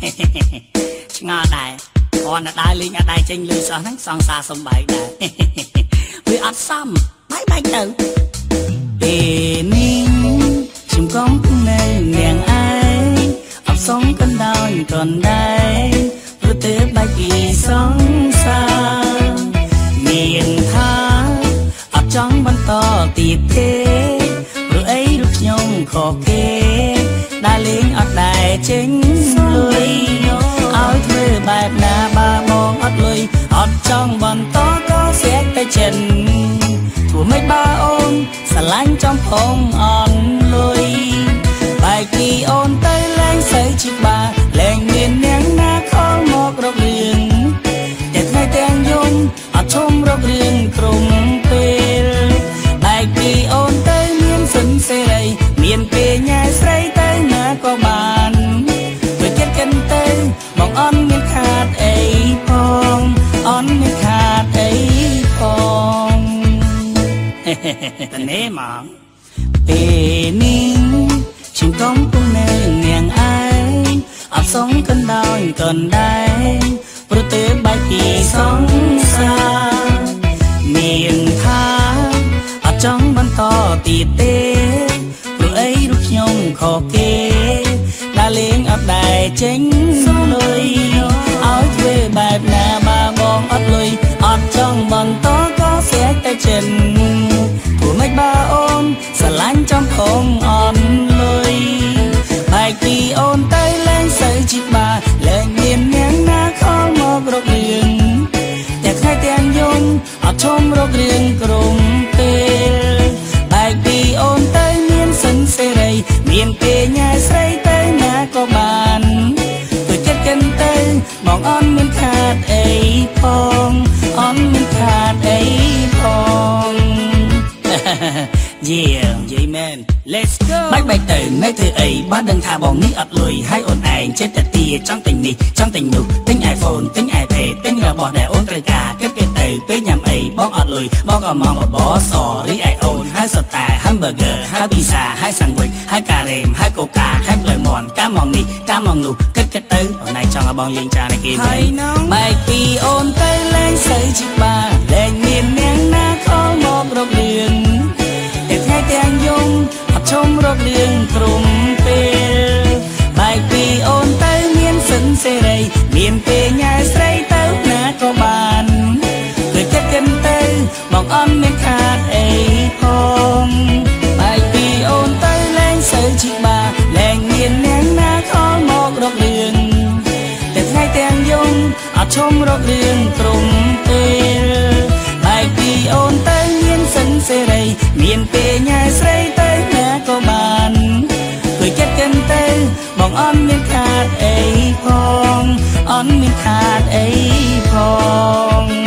ឆ្ងល់ដែរគាត់ណាដែរលេងអត់ដែរចេញលុយសោះហ្នឹងសង្សារសំបែកដែរវាអត់សមបែកទៅពេលនេះខ្ញុំកំពុងនៅនាងឯងអបសងកណ្ដោយកណ្ដែរព្រោះទេបែកពីសង្សារមានថាអត់ចង់បន្តទៀតទេព្រោះអីរូបខ្ញុំខកគេដែលលេងអត់ដែរចេញលុយឲ្យធ្វើបែបណាបាបងអត់លុយអត់ចង់បន្តក៏ស្រាកតែចិនធ្វើមិនបើអូនស្រឡាញ់ចំផងអន់លុយបែកពីអូនទៅលែងសូវជាបាលែងមាននាងណាខលមករករឿងតែថ្ងៃទាំងយំអត់ឈុំរករឿងក្រុមពេលបែកពីអូនទៅមានសិនសេរីមានពេលញ៉ែស្រីទៅណាក៏បានទៅចិត្តកិនទៅបងអន់មានខាតអីផងអន់មានខាតអីផងតនេមកពេលនេះខ្ញុំកំពុងនៅនាងឯងអត់សងកណ្ដោយកណ្ដែរព្រោះទេបែកពីសង្សារមានថាអត់ចង់បន្តទៀតទេព្រោះអីរូបខ្ញុំខកគេដែលលេងអត់ដែរចេញលុយឲ្យធ្វើបែបណាបាបងអត់លុយអត់ចង់បន្តក៏ស្រាកតែចិនព្រោះមិនបើអូនស្រឡាញ់ចំផងអន់លុយបែកពីអូនទៅលែងសូវជាបាលែងមាននាងណាខលមករករឿងតែថ្ងៃទាំងយំអត់ឈុំរករឿងក្រុមពេលបែកពីអូនទៅមានសិនសេរីមានពេលញ៉ែស្រីទៅណាក៏បានទៅចិត្តកិនទៅបងអន់មានខាតអីផងអន់មានខាតអីផងយេយេមែន Let's go បែកទៅនៅធ្វើអីបើដឹងថាបងនេះអត់លុយហើយអូនឯងចិត្តតែទាចង់ទិញនេះចង់ទិញនោះទិញ iPhone ទិញ iPad ទិញរបស់ដែលអូនត្រូវការគិតទៅពេលញ៉ាំអីបងអត់លុយបងក៏មកបបសរីឯអូនហើយសតា hamburger ហើយពីសាហើយសាំងវិចហើយការ៉េមហើយកូកាហើយផ្លែមន់កាម៉ងនេះកាម៉ងនោះគិតទៅអូនឯងចង់ឲ្យបងលេងចានឯគេហើយបែកពីអូនទៅលែងសូវជាបាលែងមាននាងណាខលមករករឿងតែថ្ងៃទាំងយំអត់ឈុំរករឿងក្រុមពេលបែកពីអូនទៅមានសិនសេរីមានពេលញ៉ែស្រីទៅណាក៏បានទៅចិត្តកិនទៅបងអន់មានខាតអីផងបែកពីអូនទៅលែងសូវជាបាលែងមាននាងណាខលមករករឿងតែថ្ងៃទាំងយំអត់ឈុំរករឿងក្រុមពេលបែកពីអូនទៅមានសិនសេរីមានពេលញ៉ែស្រីទៅណាក៏បានទៅចិត្តកិនទៅបងអន់មានខាតអីផងអន់មានខាតអីផង